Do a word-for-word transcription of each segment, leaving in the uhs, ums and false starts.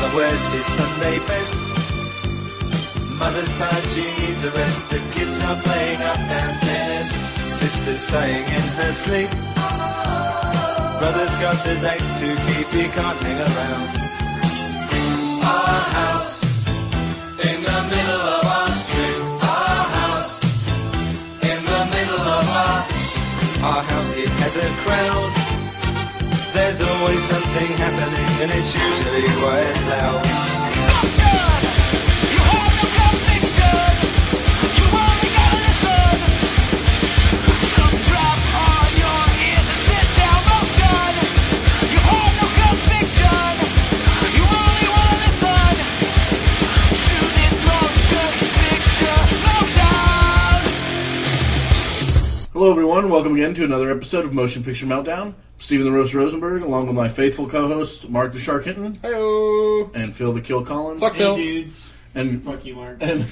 Father wears his Sunday best. Mother's tired, she needs a rest. The kids are playing up downstairs. Sister's sighing in her sleep. Brother's got a date to keep, he can't hang around. Our house in the middle of our street. Our house in the middle of our... Our house, it has a crowd. There's always something happening and it's usually quite loud. Motion! You have no conviction. You only gotta listen. So strap on your ears and sit down. Motion! You have no conviction. You only wanna listen to this motion picture meltdown. Hello everyone, welcome again to another episode of Motion Picture Meltdown. Stephen the Roast Rosenberg, along with my faithful co-host Mark the Shark Hinton. Hello. And Phil the Kill Collins. Fuck Phil. Hey dudes. And fuck you, Mark. And,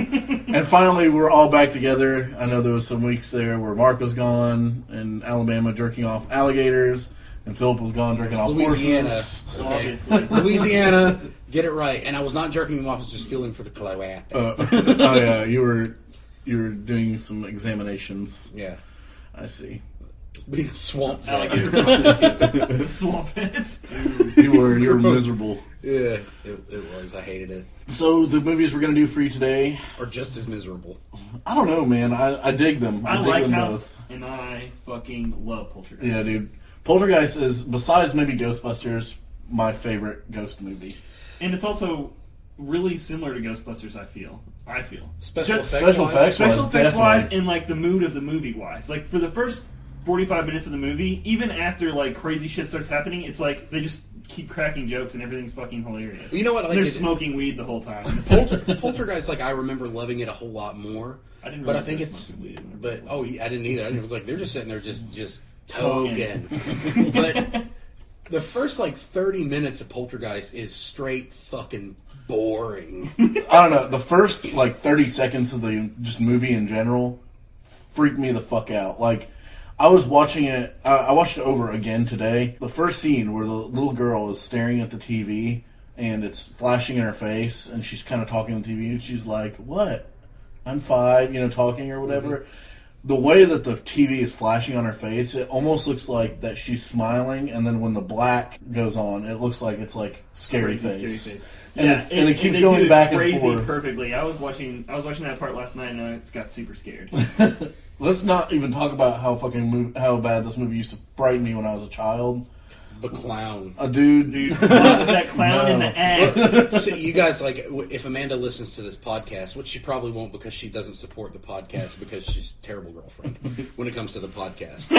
and finally, we're all back together. I know there was some weeks there where Mark was gone in Alabama jerking off alligators, and Philip was gone jerking off Louisiana. horses. Okay. Obviously. Louisiana, get it right. And I was not jerking him off, I was just feeling for the clawat. Uh, oh yeah, you were you were doing some examinations. Yeah. I see. Being a swamp thing. Alligator. Swamp it. You were you were miserable. Yeah, it, it was. I hated it. So the movies we're gonna do for you today, Or just as miserable. I don't know, man. I, I dig them. I, I dig like them House, both. and I fucking love Poltergeist. Yeah, dude. Poltergeist is, besides maybe Ghostbusters, my favorite ghost movie. And it's also really similar to Ghostbusters, I feel. I feel. Special Just- effects. special wise. effects. Special effects wise, definitely. and like the mood of the movie wise. Like for the first forty-five minutes of the movie, even after like crazy shit starts happening, it's like they just keep cracking jokes and everything's fucking hilarious. You know what? I like They're it- smoking weed the whole time. It's Polter, Poltergeist, like, I remember loving it a whole lot more. I didn't But I realize think they were it's... smoking weed in But, there. oh, I didn't either. I didn't, it was like, they're just sitting there just, just Talking. token. But the first, like, thirty minutes of Poltergeist is straight fucking boring. I don't know. The first like thirty seconds of the just movie in general freaked me the fuck out. Like I was watching it. Uh, I watched it over again today. The first scene where the little girl is staring at the T V and it's flashing in her face, and she's kind of talking on the T V, and she's like, "What? I'm five," you know, talking or whatever. Mm-hmm. The way that the T V is flashing on her face, it almost looks like that she's smiling, and then when the black goes on, it looks like it's like scary Crazy, face. scary face. And, Yeah, it's, and it keeps they going do it back and crazy forth. perfectly. I was watching. I was watching that part last night, and I just got super scared. Let's not even talk about how fucking mov- how bad this movie used to frighten me when I was a child. The clown. A dude, Dude, that clown No. in the ass. So you guys, like, w- if Amanda listens to this podcast, which she probably won't because she doesn't support the podcast because she's a terrible girlfriend when it comes to the podcast. So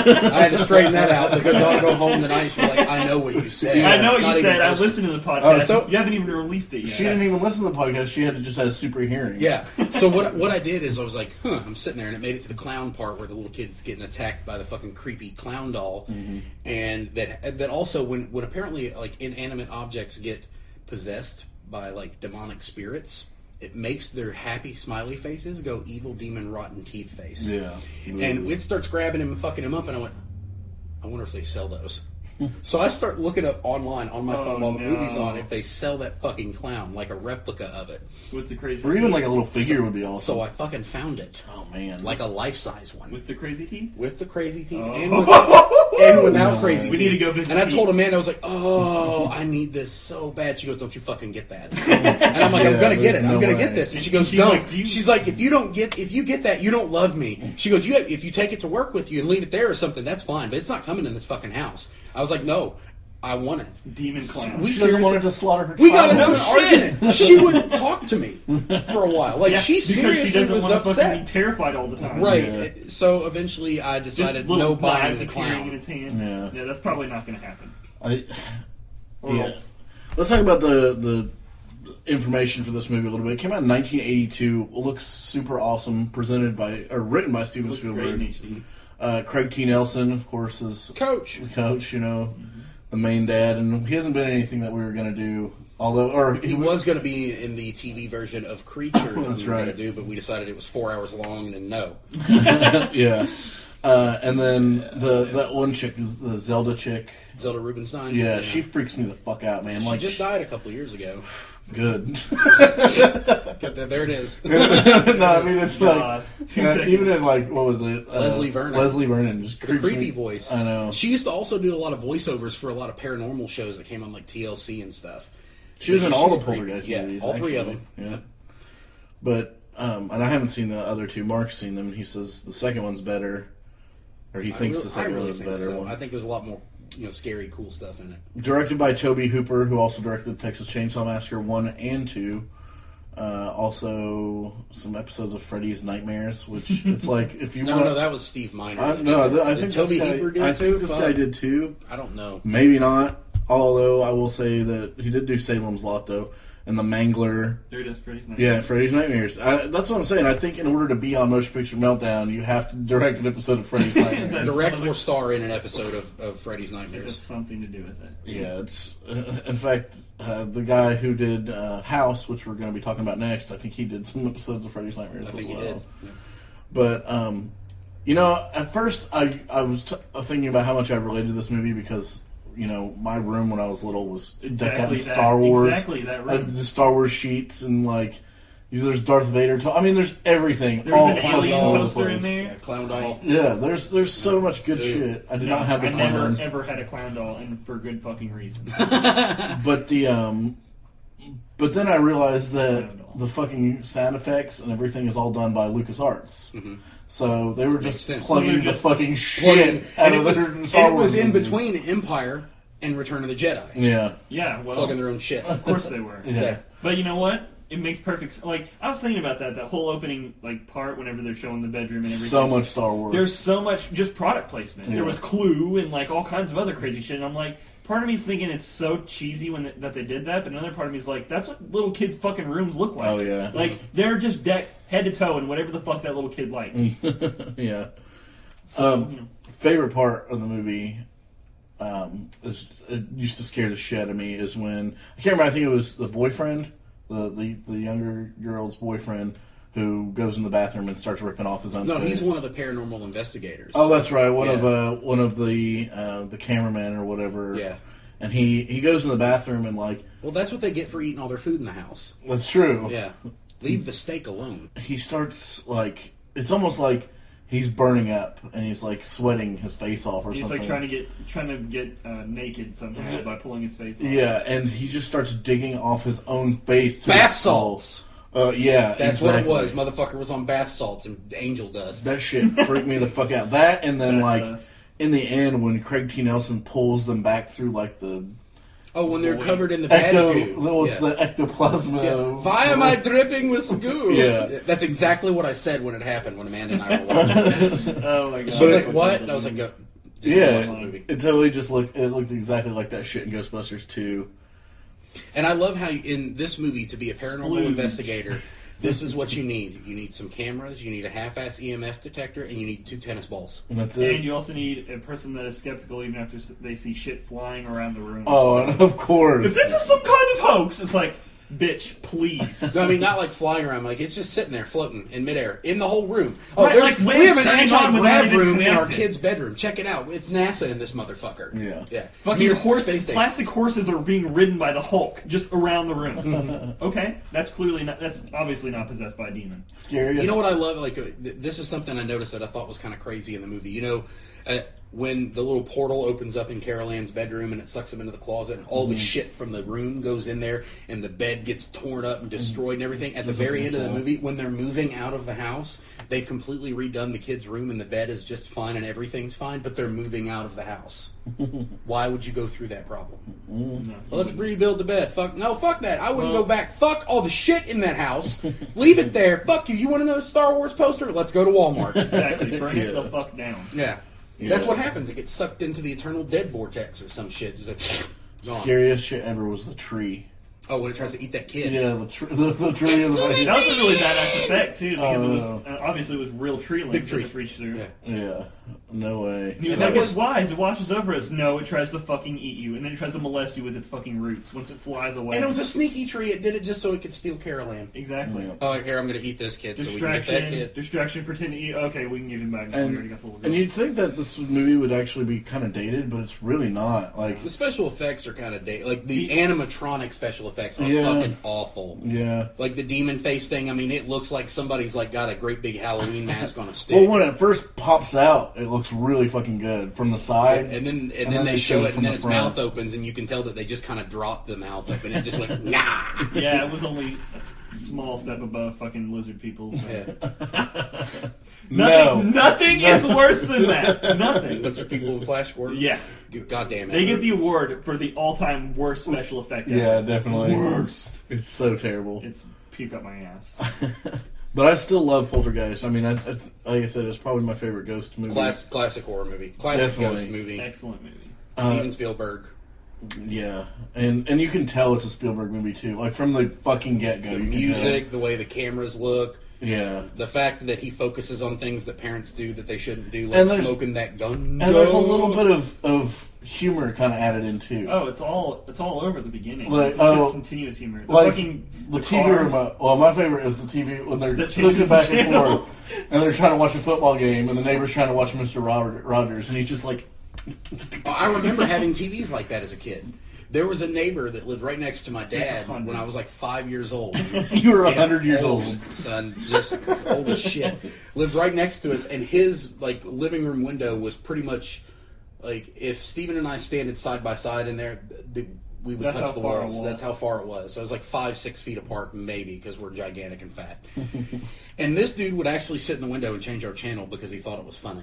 I had to straighten that out because I'll go home tonight and she'll be like, I know what you said. I know what Not you even said. I close to- listened to the podcast. Oh, so- you haven't even released it yet. she didn't even listen to the podcast. She had to just have a super hearing. Yeah. So what what I did is I was like, huh, I'm sitting there and it made it to the clown part where the little kid's getting attacked by the fucking creepy clown doll. Mm-hmm. And that that also when, when apparently like inanimate objects get possessed by like demonic spirits, it makes their happy smiley faces go evil demon rotten teeth face. Yeah. And it starts grabbing him and fucking him up and I went, I wonder if they sell those. So I start looking up online on my Oh, phone while the no. movie's on if they sell that fucking clown, like a replica of it. With the crazy Or even teeth? like a little figure would be awesome. So I fucking found it. Oh man. Like a life-size one. With the crazy teeth? With the crazy teeth Oh. and without, and without crazy We teeth. need to go visit And I Pete. told Amanda, I was like, oh, I need this so bad. She goes, don't you fucking get that. And I'm like, Yeah, I'm going to get there's it. I'm no going to way. get this. And she goes, She's don't. like, do you- She's like, if you don't get, if you get that, you don't love me. She goes, you have, if you take it to work with you and leave it there or something, that's fine. But it's not coming in this fucking house. I was like, no. I want it. Demon clown. We she doesn't want seriously- her to slaughter her We got child. into an argument. She wouldn't talk to me for a while. Like Yeah, she because seriously she doesn't was want to fucking be upset. terrified all the time. Right. Yeah. So eventually, I Just decided little no buying knives the appearing in clown. its hand. Yeah. Yeah, that's probably not going to happen. I, Or Yeah. else. let's talk about the the information for this movie a little bit. It came out in nineteen eighty-two. Looks super awesome. Presented by or written by Steven Looks great in Spielberg. H D. Uh, Craig T. Nelson, of course, is Coach. the coach. You know, the main dad, and he hasn't been in anything that we were going to do. Although, or He was going to be in the T V version of Creature that That's we were right. going to do, but we decided it was four hours long, and no. yeah. Uh, and then yeah, the yeah. that one chick is the Zelda chick. Zelda Rubinstein. Yeah, yeah, she freaks me the fuck out, man. She like just died a couple years ago. Good. There it is. No, I mean it's God. like uh, even in like what was it? Uh, Leslie Vernon. Leslie Vernon just the creepy me. voice. I know. She used to also do a lot of voiceovers for a lot of paranormal shows that came on like T L C and stuff. She was in all the creepy. Poltergeist yeah, movies. all three actually. of them. Yeah. yeah. But um, and I haven't seen the other two. Mark's seen them. He says the second one's better, or he thinks really, the second really one is better. So. One. I think there's a lot more, you know, scary, cool stuff in it. Directed by Tobe Hooper, who also directed Texas Chainsaw Massacre one and two. Uh, also, some episodes of Freddy's Nightmares, which it's like if you no, want. No, that was Steve Miner. I, no, th- I did think Tobe this guy. Hooper do I it too? think this Fuck. guy did too. I don't know. Maybe not. Although I will say that he did do Salem's Lot though, and the Mangler. There it is, Freddy's Nightmares. Yeah, Freddy's Nightmares. I, that's what I'm saying. I think in order to be on Motion Picture Meltdown, you have to direct an episode of Freddy's Nightmares. Direct or star in an episode of, of Freddy's It Nightmares. has something to do with it. Yeah, it's uh, in fact uh, the guy who did uh, House, which we're going to be talking about next. I think he did some episodes of Freddy's Nightmares I as think well. he did. Yeah. But um, you know, at first I I was t- thinking about how much I related to this movie because you know my room when I was little was decked out Exactly with that- Star Wars, exactly that room. uh, the Star Wars sheets and like. There's Darth Vader. To- I mean, there's everything. There's all an fucking alien over the poster in place. there. Yeah, clown doll. Yeah, there's there's so much good shit. I did No, not have the I clowns. never ever had a clown doll, and for good fucking reason. But the um, but then I realized I that don't know. the fucking sound effects and everything is all done by LucasArts. Mm-hmm. So they were just Makes sense. plugging So they're the just fucking Plugging- shit out and it of was, their and Star it was Wars in movies. between Empire and Return of the Jedi. Yeah, Yeah, well, Plugging their own shit. of course they were. yeah. Yeah. But you know what? It makes perfect sense. Like, I was thinking about that, that whole opening like part whenever they're showing the bedroom and everything. So much Star Wars. There's so much just product placement. Yeah. There was Clue and like all kinds of other crazy shit. And I'm like, part of me's thinking it's so cheesy when th- that they did that, but another part of me's like, that's what little kids' fucking rooms look like. Oh, yeah. Like they're just decked head to toe in whatever the fuck that little kid likes. Yeah. So, Um, you know. Favorite part of the movie um, is it used to scare the shit out of me is when I can't remember. I think it was the boyfriend, the the, the younger girl's boyfriend, who goes in the bathroom and starts ripping off his own. No, face. he's one of the paranormal investigators. Oh, that's right. One Yeah. of uh, one of the uh, the cameramen or whatever. Yeah. And he, he goes in the bathroom and like Well, that's what they get for eating all their food in the house. that's true. Yeah. Leave the steak alone. He starts like it's almost like he's burning up and he's like sweating his face off or He's something. like trying to get trying to get uh, naked somehow Yeah. by pulling his face off. Yeah, and he just starts digging off his own face to Bath his skull. salts. Uh, yeah, That's exactly. what it was. Motherfucker was on bath salts and angel dust. That shit freaked me the fuck out. That and then That like dust. in the end when Craig T. Nelson pulls them back through like the oh, when they're Boy. covered in the badge ecto, goo. no, it's Yeah. the ectoplasma. Yeah. Why am I dripping with goo? Yeah. That's exactly what I said when it happened, when Amanda and I were watching it. Oh my god. She's like, what? And I was like, go. just Yeah, watch the movie. it totally just looked. It looked exactly like that shit in Ghostbusters two. And I love how you, in this movie, to be a paranormal Splooge. investigator, this is what you need. You need some cameras, you need a half-ass E M F detector, and you need two tennis balls. And that's it. And you also need a person that is skeptical even after s- they see shit flying around the room. Oh, and of course. If this is some kind of hoax, it's like, bitch, please. No, I mean, not like flying around. Like, it's just sitting there floating in midair in the whole room. Oh, Right, there's, like we have waves an turning on without anti-grav even room in our connected. kid's bedroom. Check it out. It's NASA in this motherfucker. Yeah. Yeah. Fucking Near horses, space station. plastic horses are being ridden by the Hulk just around the room. Okay, that's clearly not. That's obviously not possessed by a demon. Scariest. You know what I love? Like, uh, th- this is something I noticed that I thought was kind of crazy in the movie. You know, uh, when the little portal opens up in Carol Ann's bedroom and it sucks him into the closet, and all the shit from the room goes in there, and the bed gets torn up and destroyed and everything. At the very end of the movie, when they're moving out of the house, they've completely redone the kid's room, and the bed is just fine and everything's fine, but they're moving out of the house. Why would you go through that problem? No. Well, let's rebuild the bed. Fuck no, fuck that. I wouldn't Well- go back. Fuck all the shit in that house. Leave it there. Fuck you. You want another Star Wars poster? Let's go to Walmart. Exactly. Burn it Yeah. the fuck down. Yeah. Yeah. That's what happens. It gets sucked into the eternal dead vortex or some shit. Just like, gone. Scariest shit ever was the tree. Oh, when it tries to eat that kid. Yeah, the tr- the, the tree of the That was a really badass effect too, because Oh, it was no. uh, obviously it was real tree limbs Big that tree. just reached through. Yeah. Yeah, no way. He was And like, that it's was- wise. It watches over us. No, it tries to fucking eat you, and then it tries to molest you with its fucking roots once it flies away. And it was a sneaky tree. It did it just so it could steal Carol Ann. exactly. Yeah. Oh, here, I'm going to eat this kid so we can get that Distraction, kid. distraction, pretend to eat. Okay, we can give him back. now. we already And, got the little and girl. you'd think that this movie would actually be kind of dated, but it's really not. Like, The special effects are kind of dated. Like, the The- animatronic special effects are Yeah. fucking awful. yeah. Like, the demon face thing, I mean, it looks like somebody's, like, got a great big Halloween mask on a stick. Well, when it first pops out, it looks really fucking good from the side. And then, and, And then, then they they show show it, it from and then the its front. mouth opens, and you can tell that they just kind of dropped the mouth open. It just went, nah. Yeah, it was only a s- small step above fucking lizard people. Yeah. Nothing, No. nothing is worse than that. Nothing. Those are people in Flash Gordon. Yeah, God damn it. they get the award for the all-time worst special effect. ever. Yeah, definitely. Worst. It's so terrible. It's puke up my ass. But I still love Poltergeist. I mean, I, it's, like I said, it's probably my favorite ghost movie. Class, classic horror movie. Classic Definitely. ghost movie. Excellent movie. Steven Spielberg. Yeah, and and you can tell it's a Spielberg movie too. Like from the fucking get go, The music, the way the cameras look, Yeah, the fact that he focuses on things that parents do that they shouldn't do, And like there's- smoking that gun. and there's a little bit of of humor kind of added in too. Oh, it's all it's all over the beginning. Like, it's oh, just continuous humor. The like fucking the the T V cars. remote. Well, my favorite is the T V when they're That looking changes back the and channels. forth, and they're trying to watch a football game, and the neighbor's trying to watch Mister Robert Rogers, and he's just like, I remember having T Vs like that as a kid. There was a neighbor that lived right next to my dad hundred. when I was like five years old. "You were a Yeah, hundred years old." son. Just old as shit. Lived right next to us, and his like living room window was pretty much like if Steven and I standed side by side in there, th- we would That's touch how the far it walls. was. That's how far it was. So it was like five, six feet apart, maybe, because we're gigantic and fat. And this dude would actually sit in the window and change our channel because he thought it was funny.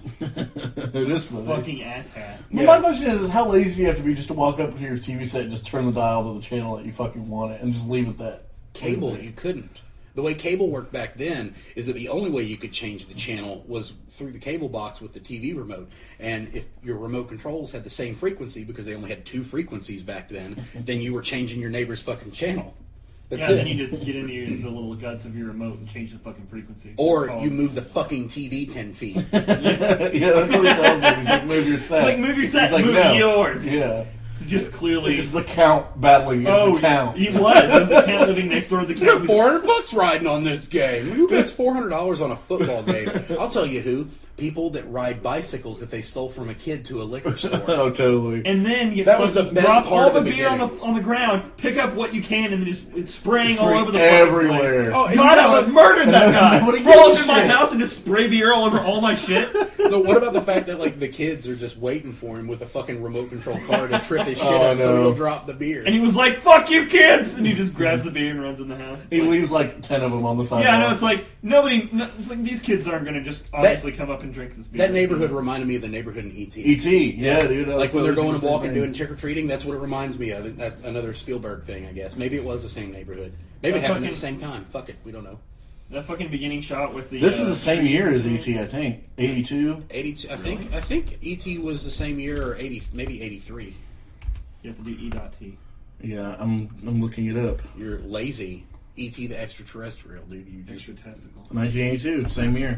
It is funny. Fucking asshat. But my question is, is, how lazy do you have to be just to walk up to your T V set and just turn the dial to the channel that you fucking want it and just leave it that? Cable, you couldn't. The way cable worked back then is that the only way you could change the channel was through the cable box with the T V remote. And if your remote controls had the same frequency, because they only had two frequencies back then, then you were changing your neighbor's fucking channel. That's Yeah, it. then you just get into your, the little guts of your remote and change the fucking frequency. or It's called- you move the fucking T V ten feet. yeah, that's what he tells him. He's like, move your set. It's like, move your set, He's like, move no. yours. Yeah. It's just clearly. It's just the count battling against oh, the count. he was. It was the count living next door to the You count. got four hundred bucks riding on this game. Who bets four hundred dollars on a football game? I'll tell you who. People that ride bicycles that they stole from a kid to a liquor store. Oh, totally. And then you That was the fucking best drop part all of the, the beer on the beginning. on the ground, pick up what you can, and then just it's spraying It's all spraying over the fucking everywhere. Oh, place. and God, you know I would have what- murdered that guy. Nobody Roll gives up a in my shit. house and just spray beer all over all my shit. No, what about the fact that like the kids are just waiting for him with a fucking remote control car to trip his shit Oh, up so no. he'll drop the beer? And he was like, "Fuck you, kids!" And he just grabs the beer and runs in the house. It's He like- leaves like ten of them on the sidewalk. Yeah, I know. It's like nobody. No, it's like these kids aren't going to just obviously come up and drink this beer. That neighborhood reminded me of the neighborhood in E T E T Yeah, dude. that was Like when so they're going the to walk same and thing. doing trick or treating, that's what it reminds me of. That's another Spielberg thing, I guess. Maybe it was the same neighborhood. Maybe it That happened at fucking- the same time. Fuck it, we don't know. That fucking beginning shot with the. This uh, is the same trees year as and- E T I think. eighty-two Eighty-two. I think. I think E T was the same year, or eighty, maybe eighty-three. You have to do E dot T. Yeah, I'm I'm looking it up. You're lazy. E T the extraterrestrial, dude. You just Extra testicle. nineteen eighty-two same year.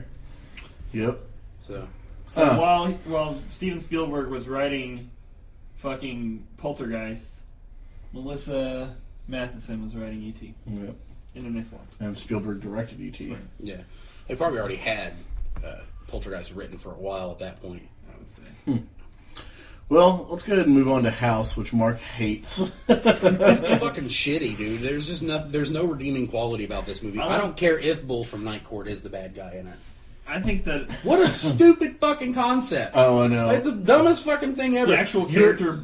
Yep. so. So Huh. while while Steven Spielberg was writing fucking Poltergeist, Melissa Matheson was writing E T. Yep. And then they swapped. And Spielberg directed E T Swear, Yeah, they probably already had uh, Poltergeist written for a while at that point. I would say. Well, let's go ahead and move on to House, which Mark hates. It's fucking shitty, dude. There's just nothing. There's no redeeming quality about this movie. I don't care if Bull from Night Court is the bad guy in it. I think that What a stupid fucking concept. Oh, I know. It's the dumbest fucking thing ever. the actual You're- character.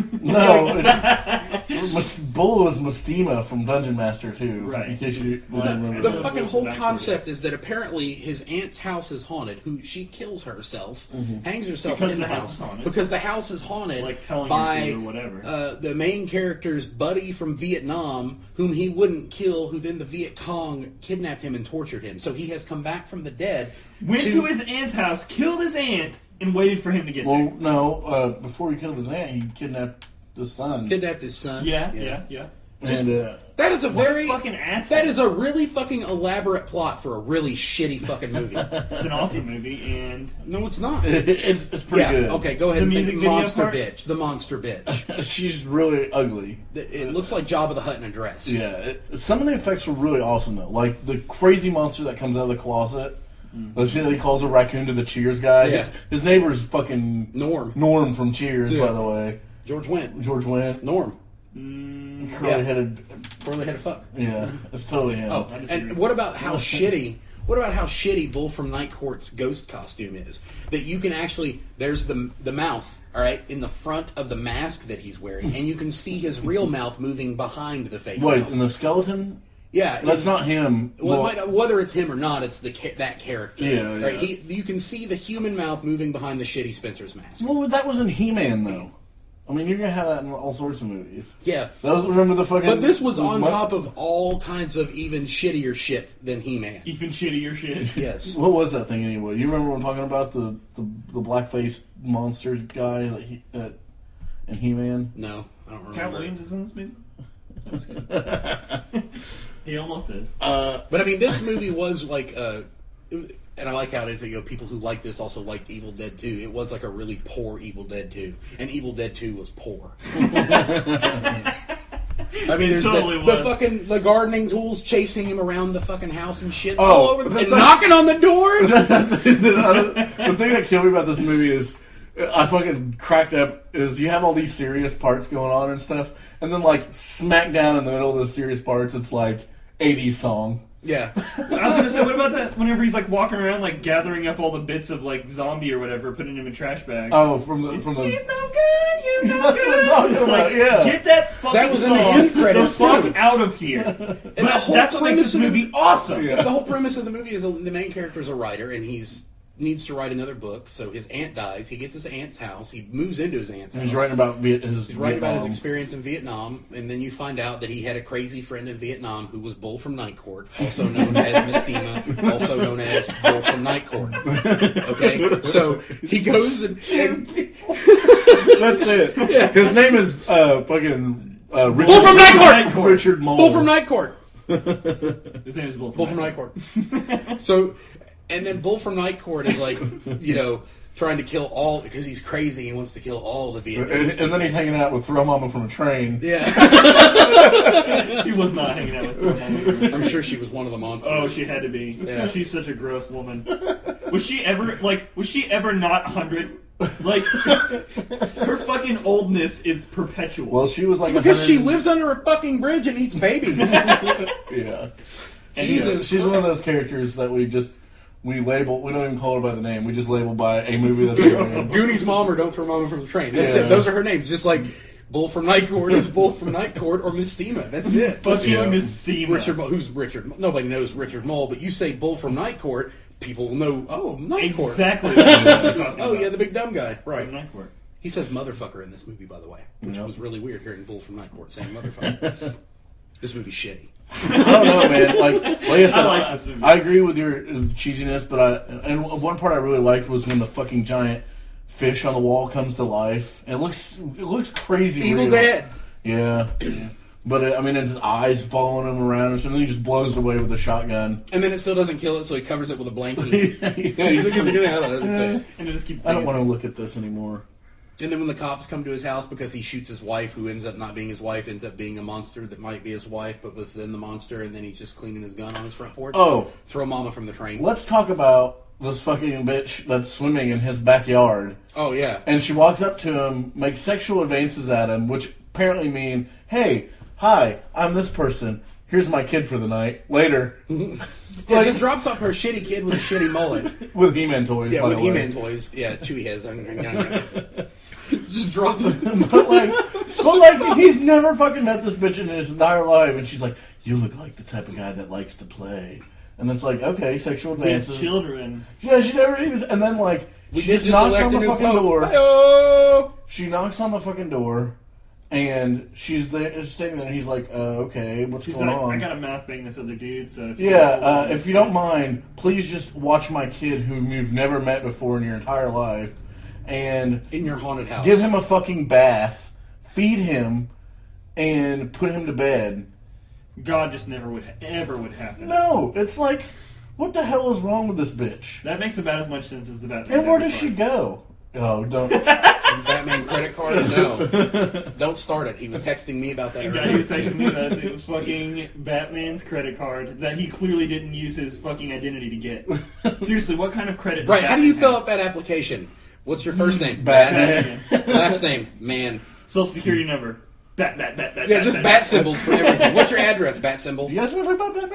No, it's, Mas- Bull was Mystima from Dungeon Master too. Right. In case you Well, didn't remember. The I know fucking what whole Night Court concept is. is that apparently his aunt's house is haunted. Who she kills herself, hangs herself Because in the the house house is haunted. because the house is haunted. Like telling by her to or whatever. Uh, the main character's buddy from Vietnam, whom he wouldn't kill, who then the Viet Cong kidnapped him and tortured him. So he has come back from the dead. Went to his aunt's house, killed his aunt, and waited for him to get Well, there. no. Uh, before he killed his aunt, he kidnapped his son. Kidnapped his son. Yeah, yeah, yeah. Just, and, uh, that is a What a very fucking asshole. that is a really fucking elaborate plot for a really shitty fucking movie. It's an awesome movie, and No, it's not. it's it's pretty Yeah, good. okay, go ahead The and music think video monster part? bitch. The monster bitch. She's really ugly. It it looks like Jabba the Hutt in a dress. Yeah, it, some of the effects were really awesome though. Like the crazy monster that comes out of the closet. The shit that he calls a raccoon to the Cheers guy. Yeah. His, his neighbor's fucking Norm. Norm from Cheers, Yeah. by the way. George Wendt. George Wendt. Norm. Curly headed. Curly headed fuck. Yeah, it's totally him. Oh, I disagree. and what about how shitty? What about how shitty Bull from Night Court's ghost costume is? That you can actually there's the the mouth, all right, in the front of the mask that he's wearing, and you can see his real mouth moving behind the fake Wait, mouth. and the skeleton? Yeah, That's it- not him. Well, Well, it might, whether it's him or not, it's the ca- that character. Yeah, Right? yeah. He, you can see the human mouth moving behind the shitty Spencer's mask. well, that was in He-Man though. I mean, you're gonna have that in all sorts of movies. Yeah, That was remember the fucking. but this was on what- top of all kinds of even shittier shit than He-Man. even shittier shit. Yes. What was that thing anyway? You remember what I'm talking about? The the, the black faced monster guy that he, that in He-Man. No, I don't Cat remember. Williams is in this movie? I'm just kidding. He almost is. Uh, But I mean, this movie was like, uh, it- and I like how it is. You know, people who like this also liked Evil Dead two. It was like a really poor Evil Dead two, and Evil Dead two was poor. I mean, there's totally the, was. the fucking the gardening tools chasing him around the fucking house and shit Oh, all over the, the- and the- knocking on the door. the thing that killed me about this movie is I fucking cracked up is you have all these serious parts going on and stuff, and then like smack down in the middle of the serious parts, it's like eighties song. Yeah, I was gonna say, what about that? Whenever he's like walking around, like gathering up all the bits of like zombie or whatever, putting them in a trash bag. Oh, from the from the. He's no good. You no That's good. what I'm talking It's about, like, yeah. Get that fucking That was in the song end credits, the fuck too. out of here. and But the whole that's what makes premise this of the- movie awesome. Yeah. the whole premise of the movie is the main character is a writer, and he's needs to write another book. So his aunt dies. He gets his aunt's house. He moves into his aunt's house. He's writing about Viet, his. He's writing about his Vietnam. experience in Vietnam, and then you find out that he had a crazy friend in Vietnam who was Bull from Night Court, also known as Mystima, also known as Bull from Night Court. Okay, so he goes and, and That's it. His name is uh, fucking uh, Richard, Bull from Night Court! Richard Mole. Bull from Night Court. His name is Bull from, Bull from Night Court. So, and then Bull from Night Court is like, you know, trying to kill all because he's crazy and wants to kill all the And, Vietnamese. and then he's hanging out with Throw Mama from a train. Yeah, He was not hanging out with her. I'm sure she was one of the monsters. Oh, she had to be. Yeah. She's such a gross woman. Was she ever like? Was she ever not hundred? Like her fucking oldness is perpetual. Well, she was like because she one hundred lives under a fucking bridge and eats babies. Yeah. And, Jesus She's one of those characters that we just we label. We don't even call her by the name. We just label by a movie that they're in. Goonies mom or Don't Throw Mama from the Train. That's Yeah. it. Those are her names. Just like Bull from Night Court is Bull from Night Court or Miss Steema. That's it. Fucking Yeah. Miss Steema. Richard, Mo- who's Richard? Mo- Nobody knows Richard Mole, but you say Bull from Night Court, people will know. Oh, Night Court. Exactly. What I'm talking Oh about. yeah, the big dumb guy. Right. Night Court. He says motherfucker in this movie, by the way, which Yeah. was really weird hearing Bull from Night Court saying motherfucker. This movie's shitty. I don't know, man. Like, like I said, I like I, this movie. I agree with your uh, cheesiness, but I and one part I really liked was when the fucking giant fish on the wall comes to life. It looks it looks crazy. Evil real. Dead. Yeah. But it, I mean, his eyes following him around or something. He just blows it away with a shotgun. And then it still doesn't kill it, so he covers it with a blankie. Yeah, he's like, And it just keeps. I don't want to dancing. look at this anymore. And then when the cops come to his house because he shoots his wife, who ends up not being his wife, ends up being a monster that might be his wife, but was then the monster, and then he's just cleaning his gun on his front porch. Oh, Throw Mama from the train. let's talk about this fucking bitch that's swimming in his backyard. Oh, yeah. And she walks up to him, makes sexual advances at him, which apparently mean, hey, hi, I'm this person. Here's my kid for the night. Later. Yeah, just drops off her shitty kid with a shitty mullet. With He-Man toys, Yeah, by with the way. He-Man toys. Yeah, Chewie has. Just drops. but like, but like, he's never fucking met this bitch in his entire life, and she's like, "You look like the type of guy that likes to play." And it's like, okay, sexual We have advances. children. Yeah, she never even. And then like, We she did just just knocks elect on a the new fucking pope. door. Hi-yo! She knocks on the fucking door, and she's there, standing there, and he's like, uh, "Okay, what's She's going like, on?" I got a mouth bang this other dude, so if you Yeah, guys hold uh, on, if you don't mind, please just watch my kid whom you've never met before in your entire life, and In your haunted house. give him a fucking bath, feed him, and put him to bed. God just never would ever would happen. No, it's like, what the hell is wrong with this bitch? That makes about as much sense as the Batman. And where does she go? Oh, don't. Batman credit card? No. Don't start it. He was texting me about that The earlier. guy who was texting me about it, it was fucking Batman's credit card that he clearly didn't use his fucking identity to get. Seriously, what kind of credit? does Right, how do you Batman fill out that application? What's your first name? Batman. Batman. Last name? Man. Social security number. Bat, bat, bat, bat. Yeah, bat, just bat, bat symbols for everything. What's your address? Bat symbol? Do you guys want to talk about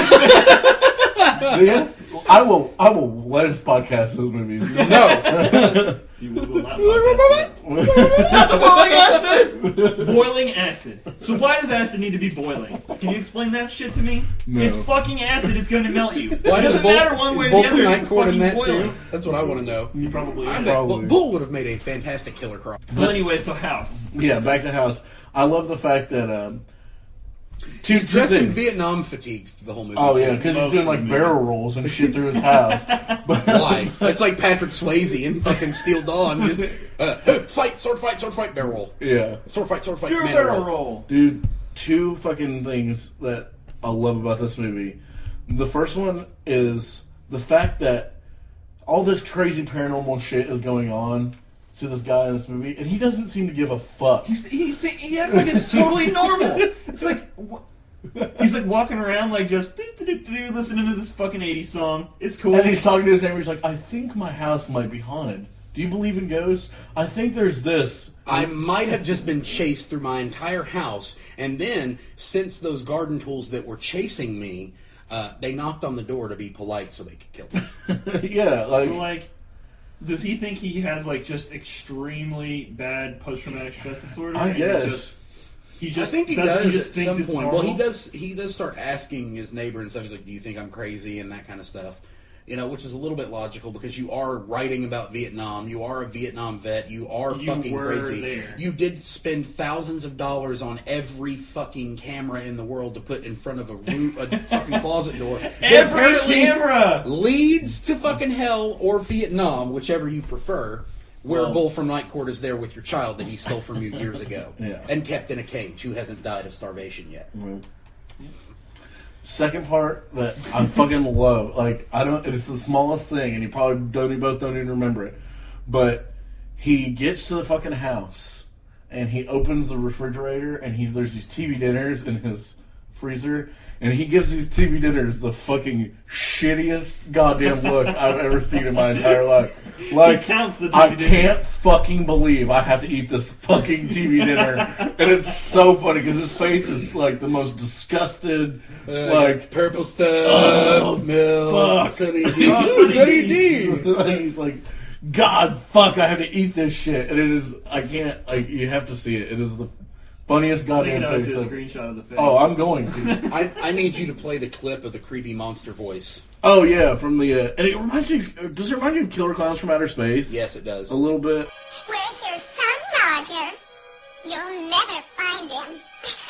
Batman? Yeah? I will. I will let us podcast those movies. No. You will not podcast about boiling acid. Boiling acid. So why does acid need to be boiling? Can you explain that shit to me? No. It's fucking acid. It's going to melt you. Why it does doesn't Bull, matter one is way or Bull the from other. Night It's Court in fucking that boiling. too? That's what I want to know. You probably. I Is. bet Probably. Bull would have made a fantastic killer croc. Well, anyway, so House. Yeah, back to House. I love the fact that um, two He's dressed in things. Vietnam fatigues through the whole movie. Oh yeah, because he's doing like barrel rolls and shit through his house. But Why? It's like Patrick Swayze in fucking Steel Dawn. Just uh, fight, sword fight, sword fight, barrel roll. yeah, Sword fight, sword fight, Do a man barrel roll. roll. dude, two fucking things that I love about this movie. The first one is the fact that all this crazy paranormal shit is going on to this guy in this movie, and he doesn't seem to give a fuck. He's, he's, he acts like it's totally normal. It's like wh- he's like walking around like just doo, doo, doo, doo, listening to this fucking eighties song. It's cool. And he's talking to his neighbor. He's like, "I think my house might be haunted. Do you believe in ghosts? I think there's this." I might have just been chased through my entire house, and then, since those garden tools that were chasing me, uh, they knocked on the door to be polite so they could kill me. Yeah, like, So like, does he think he has like just extremely bad post-traumatic stress disorder? I And he guess. just- He just I think he doesn't- does he just at thinks some it's point. normal. Well, he does. He does start asking his neighbor and stuff. He's like, "Do you think I'm crazy?" and that kind of stuff. You know, which is a little bit logical because you are writing about Vietnam. You are a Vietnam vet. You are You fucking were crazy. there. You did spend thousands of dollars on every fucking camera in the world to put in front of a room, a fucking closet door. that Every apparently camera. leads to fucking hell or Vietnam, whichever you prefer. Where Well- Bull from Night Court is there with your child that he stole from you years ago, Yeah. and kept in a cage, who hasn't died of starvation yet. second part that I fucking love. Like, I don't. It's the smallest thing, and you probably don't. You both don't even remember it. But he gets to the fucking house, and he opens the refrigerator, and he there's these T V dinners in his freezer, and he gives these T V dinners the fucking shittiest goddamn look I've ever seen in my entire life. Like, He counts the T V I dinners. can't fucking believe I have to eat this fucking T V dinner, and it's so funny because his face is like the most disgusted, Uh, like. purple stuff, Oh, milk, fuck. Sunny D. Oh, Sunny D. Like, he's like, God, fuck! I have to eat this shit, and it is. I can't. Like, you have to see it. It is the funniest I think goddamn I know face. a I've- screenshot of the face. Oh, I'm going to. I, I need you to play the clip of the creepy monster voice. Oh yeah, from the. Uh, and it reminds me. Does it remind you of Killer Clowns from Outer Space? Yes, it does. A little bit. Where's your son, Roger? You'll never find him.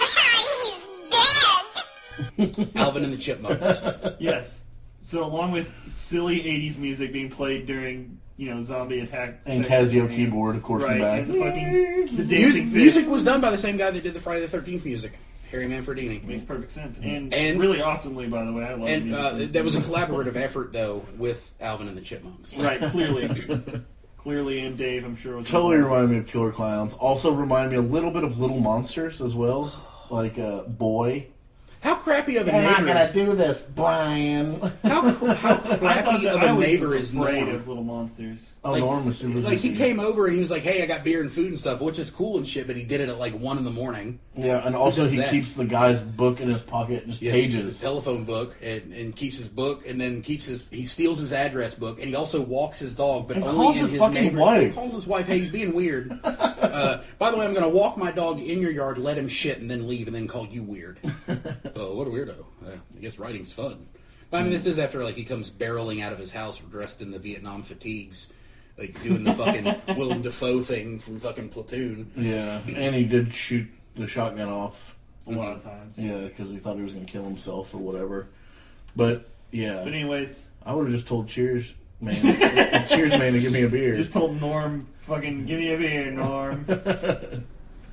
He's dead. Alvin and the Chipmunks. Yes. So along with silly eighties music being played during, you know, zombie attack And sex Casio scenes. keyboard, of course, right, in the back. and the fucking the dancing Music, fish. music was done by the same guy that did the Friday the thirteenth music, Harry Manfredini. Makes perfect sense, and, And- really awesomely, by the way. I love the And music. uh, there was a collaborative effort, though, with Alvin and the Chipmunks. right, clearly, clearly, and Dave, I'm sure was Totally involved. reminded me of Killer Clowns. Also reminded me a little bit of Little Monsters as well. Like uh, Boy. How crappy of a You're not neighbor gonna is... do this, Brian. How, how I thought crappy that of I a was neighbor just is afraid Norm? of little monsters. Oh, Like- Norm was super Like, he goofy. came over and he was like, hey, I got beer and food and stuff, which is cool and shit, but he did it at like one in the morning. Yeah, and also does he that? keeps the guy's book in his pocket, just Yeah, pages. his telephone book, and, and keeps his book, and then keeps his he steals his address book, and he also walks his dog, but And only calls in his his fucking neighborhood. wife. He calls his wife, hey, he's being weird. uh, by the way, I'm going to walk my dog in your yard, let him shit, and then leave, and then call you weird. Oh, what a weirdo! Uh, I guess writing's fun. But I mean, this is after like he comes barreling out of his house dressed in the Vietnam fatigues, like doing the fucking Willem Dafoe thing from fucking Platoon. Yeah, and he did shoot the shotgun off. A lot of times. Yeah, because he thought he was going to kill himself or whatever. But yeah, But anyways, I would have just told Cheers man, Cheers man to give me a beer. just told Norm, fucking give me a beer, Norm.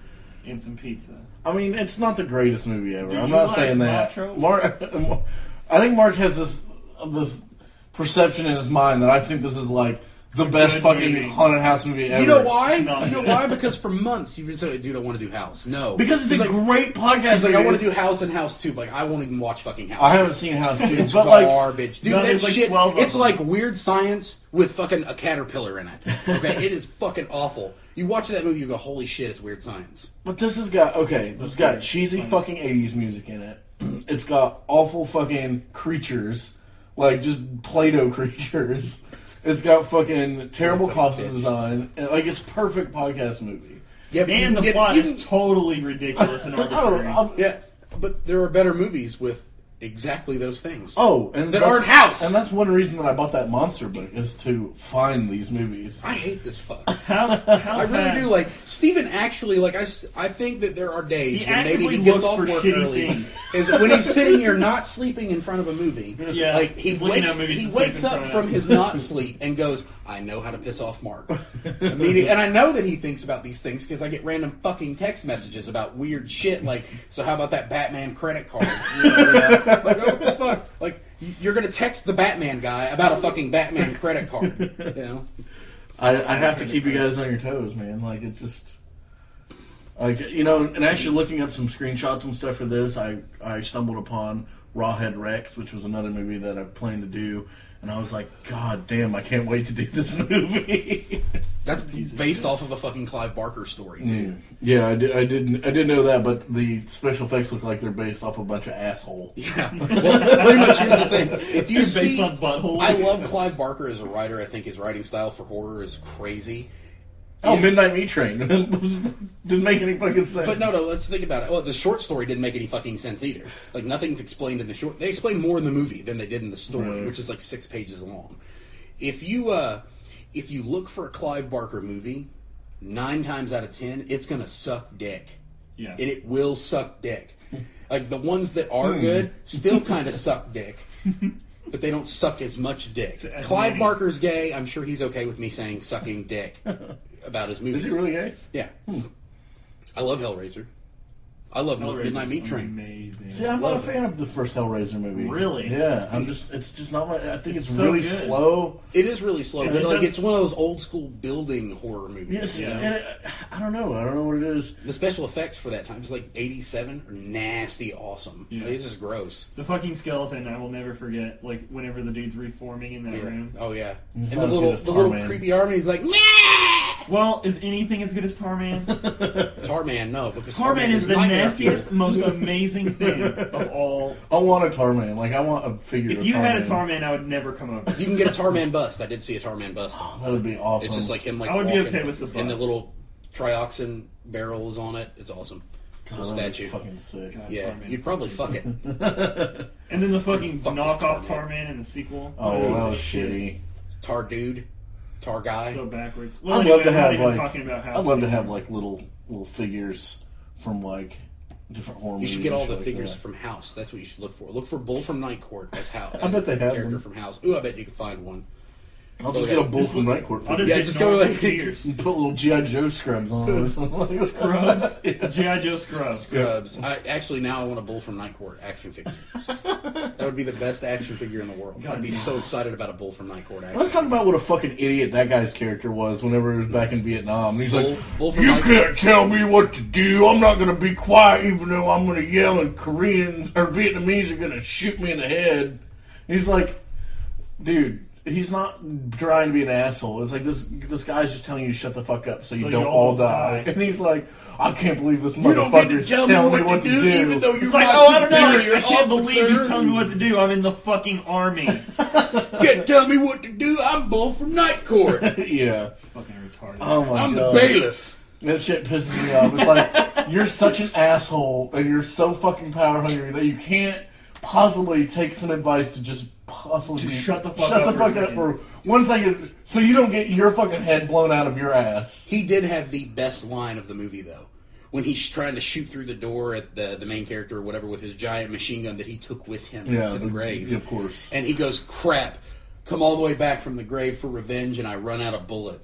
and some pizza. I mean, it's not the greatest movie ever. Do I'm you not like saying that. Macho? Mark, I think Mark has this this perception in his mind that I think this is like the best good fucking movie. haunted house movie ever. You know why? No. You know why? Because for months you've been saying, "Dude, I want to do House." No, Because it's He's a like, great podcast. He's like, "I want to movie. do House and House too." Like, I won't even watch fucking House. I haven't seen House two, It's but like, garbage, dude. No, that there's like shit. twelve of It's them. like weird science with fucking a caterpillar in it. Okay, it is fucking awful. You watch that movie, you go, "Holy shit, it's weird science." but this has got okay. This has got cheesy fucking eighties music in it. It's got awful fucking creatures, like just Play-Doh creatures. It's got fucking terrible costume design. And, like, it's perfect podcast movie. Yeah, but you And can the get- plot you is can- totally ridiculous and I don't arbitrary. know. Yeah, but there are better movies with exactly those things. Oh, and That that's- aren't House. And that's one reason that I bought that monster book is to find these movies. I hate this fuck. House, I House really has- do. Like Steven actually, like I, s- I think that there are days He when maybe actively he gets looks off for work shitty early. things. Is when he's sitting here not sleeping in front of a movie. Yeah, like he he's looking wakes, at movies he to sleep wakes in up front of. from his not sleep and goes, "I know how to piss off Mark." Immediately, and I know that he thinks about these things because I get random fucking text messages about weird shit. Like, so how about that Batman credit card? You know, you know? Like, oh, what the fuck? Like, you're gonna text the Batman guy about a fucking Batman credit card? You know. I, I have to keep you guys on your toes, man. Like, it's just... Like, you know, and actually looking up some screenshots and stuff for this, I, I stumbled upon Rawhead Rex, which was another movie that I planned to do, and I was like, God damn, I can't wait to do this movie. That's Piece of based shit. off of a fucking Clive Barker story too. Yeah, I did, I did I did know that, but the special effects look like they're based off a bunch of asshole. Yeah. Well, pretty much here's the thing. If you Based see, on buttholes. I love Clive Barker as a writer. I think his writing style for horror is crazy. Oh, If- Midnight Meat Train. Didn't make any fucking sense. But no, no. Let's think about it. Well, the short story didn't make any fucking sense either. Like nothing's explained in the short. They explain more in the movie than they did in the story, Right. which is like six pages long. If you uh, if you look for a Clive Barker movie, nine times out of ten, it's gonna suck dick. Yeah. And it will suck dick. Like the ones that are good still kind of suck dick, but they don't suck as much dick. As Clive many. Barker's gay. I'm sure he's okay with me saying sucking dick about his movies. Is he really gay? Yeah. I love Hellraiser. I love Hellraiser's Midnight Meat Train. Amazing. See, I'm not a Love it. fan of the first Hellraiser movie. Really? Yeah, I'm just. It's just not my. I think it's, It's so really good. slow. It is really slow, Yeah, but it like does- it's one of those old school building horror movies. Yes, you know? and it, I don't know. I don't know what it is. The special effects for that time, it's like eighty-seven, are nasty, awesome. Yeah. Like, it's just gross. The fucking skeleton, I will never forget. Like whenever the dude's reforming in that Yeah. room. Oh yeah, It's and not the as good little as the little Tarman. creepy army is like, "Meh!" Well, is anything as good as Tarman? Tarman, no, because Tarman is the nightmare nastiest, fuel. most amazing thing of all. I want a Tarman. Like I want a figure. If of you had a Tarman. Tarman, I would never come over. You can get a Tarman bust. I did see a Tarman bust. That would be awesome. It's just like him, like I would be walking, okay with the and the bust. little trioxin barrel is on it. It's awesome. God, Little that'd be statue. fucking sick. God, Yeah, Tarman you'd is probably so fuck good. it. And then the fucking Fuck this knockoff Tarman. Tarman in the sequel. Oh, Piece that of was shit. shitty. Tar dude, tar guy. So backwards. Well, I'd anyway, love to I'm not have even like. talking about House I'd love to anymore. have like little little figures from like different horror You movies. should get all and the shit figures like that. from House. That's what you should look for. Look for Bull from Night Court. That's how. I bet they have character them. from House. Ooh, I bet you can find one. I'll just Oh, get a yeah. bull Just from look- Night Court. I'll figure. just Yeah, get just go normal like- figures. Put little G I Joe scrubs on it or something like that. Scrubs. Yeah. G I Joe Scrubs. Scrubs. I actually now I want a Bull from Night Court action figure. That would be the best action figure in the world. God, I'd be no. so excited about a Bull from Night Court action. Let's talk about what a fucking idiot that guy's character was whenever he was back in Vietnam. And he's Bull- like, Bull from "You Night can't tell me what to do. I'm not going to be quiet, even though I'm going to yell, and Koreans or Vietnamese are going to shoot me in the head." He's like, dude. He's not trying to be an asshole. It's like this this guy's just telling you to shut the fuck up so you So don't y'all all don't die. die. And he's like, I can't believe this You don't get to motherfucker's tell me telling what, to, do, even though you're It's like, my oh, I don't know. superior I can't believe he's officer. telling me what to do. I'm in the fucking army. Can't tell me what to do. I'm Bull from Night Court. Yeah. Fucking retarded. Oh my I'm god. the bailiff. That shit pisses me off. It's like, you're such an asshole and you're so fucking power hungry that you can't possibly take some advice to just possibly Just shut the fuck shut up the for a fuck up second. for one second so you don't get your fucking head blown out of your ass. He did have the best line of the movie, though. When he's trying to shoot through the door at the, the main character or whatever with his giant machine gun that he took with him Yeah, to the, the- grave. of course. And he goes, crap, come all the way back from the grave for revenge and I run out of bullets.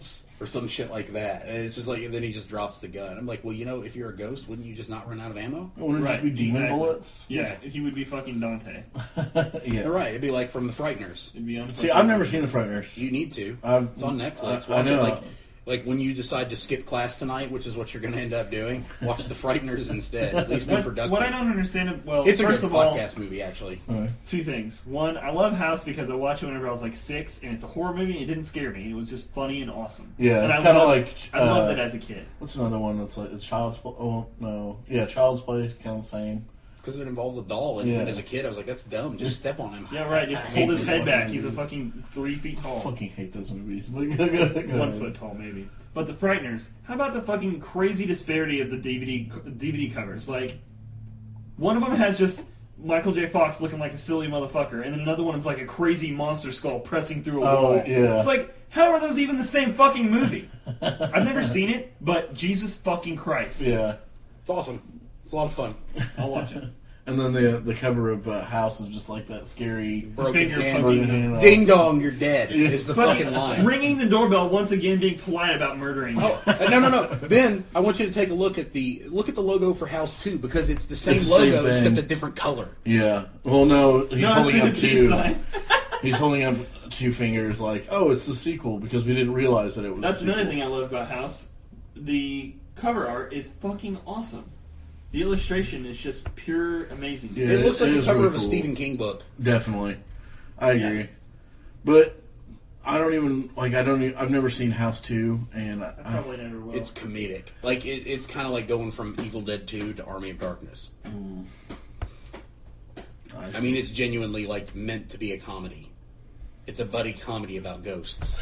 or some shit like that. And it's just like, and then he just drops the gun. I'm like, well, you know, if you're a ghost, wouldn't you just not run out of ammo? Wouldn't it just Right, be demon exactly. bullets? Yeah, he would be fucking Dante. Yeah. Right, it'd be like from The Frighteners. It'd be on See, I've never seen The Frighteners. You need to. I've- It's on Netflix. I- I Watch know. it like like when you decide to skip class tonight, which is what you're going to end up doing. Watch The Frighteners instead. At least be What, productive. what I don't understand, well, it's a first good of all, podcast movie, actually. Alright. two things. One, I love House because I watched it whenever I was like six, and it's a horror movie, and it didn't scare me. It was just funny and awesome. Yeah, and it's I kinda loved- like, I loved uh, it as a kid. What's another one that's like it's Child's Play? Oh no, yeah, Child's Play is kind of the same. Because it involves a doll, and Yeah. even as a kid, I was like, that's dumb. Just step on him. Yeah, right. Just I hold hate his these head fucking back. He's a movies. fucking three feet I tall. fucking hate those movies. Go ahead, go One ahead. foot tall, maybe. But the Frighteners. How about the fucking crazy disparity of the D V D co- D V D covers? Like, one of them has just Michael J. Fox looking like a silly motherfucker, and then another one is like a crazy monster skull pressing through a Oh, wall. yeah. It's like, how are those even the same fucking movie? I've never seen it, but Jesus fucking Christ. Yeah, It's awesome. It's a lot of fun. I'll watch it. and then the the cover of uh, House is just like that scary. Broken Finger hand. poking. broken hand, uh, Ding dong, you're dead. Yeah. Is the But fucking line. ringing the doorbell once again, being polite about murdering. Oh, uh, no, no, no. Then I want you to take a look at the look at the logo for House Two because it's the same It's the same logo thing. except a different color. Yeah. Well, no, he's No, I holding seen up the peace two. sign. He's holding up two fingers, like, oh, it's the sequel because we didn't realize that it was. That's the sequel. another thing I love about House. The cover art is fucking awesome. The illustration is just pure amazing. Yeah, It looks it like the is cover really of a cool. Stephen King book. Definitely, I agree. Yeah. But I don't even like. I don't. Even, I've never seen House Two, and I, I probably never will. It's comedic. Like it, it's kind of like going from Evil Dead Two to Army of Darkness. I, I mean, it's genuinely like meant to be a comedy. It's a buddy comedy about ghosts,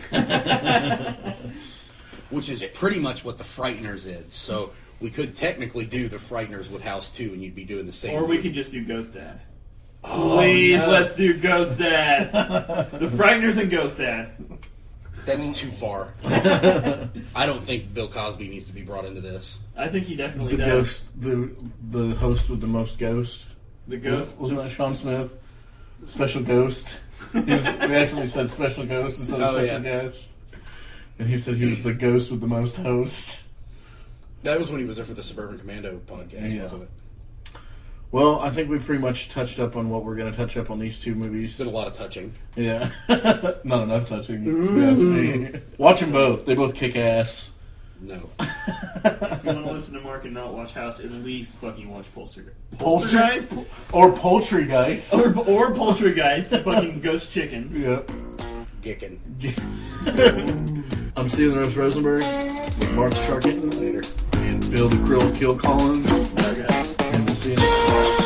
which is pretty much what the Frighteners is. So we could technically do the Frighteners with House Two, and you'd be doing the same. or we movie. could just do Ghost Dad. Oh, Please, no. let's do Ghost Dad. The Frighteners and Ghost Dad. That's too far. I don't think Bill Cosby needs to be brought into this. I think he definitely the does. ghost, the the host with the most ghost. The Ghost. Wasn't that Sean Smith? Special ghost. He was, we actually said special ghost instead of Oh, special yeah. guest. And he said he was the ghost with the most hosts. That was when he was there for the Suburban Commando podcast, Yeah. wasn't it? Well, I think we pretty much touched up on what we're going to touch up on these two movies. Did a lot of touching. Yeah. Not enough touching. if you ask me. Watch them both. They both kick ass. No. If you want to listen to Mark and not watch House, at least fucking watch Polster. Poultry- Poltergeist? Or poultry, guys. Or, or Poltergeist, the fucking ghost chickens. Yep. Gickin'. I'm Steven Rose Rosenberg with Mark the Shark Kitten later. And Bill the Krill Kill Collins. Bye, guys. And we'll see you next time.